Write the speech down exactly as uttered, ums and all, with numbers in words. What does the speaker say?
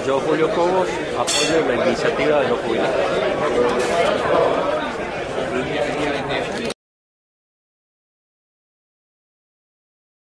Yo, Julio Cobos, apoyo la iniciativa de los jubilados.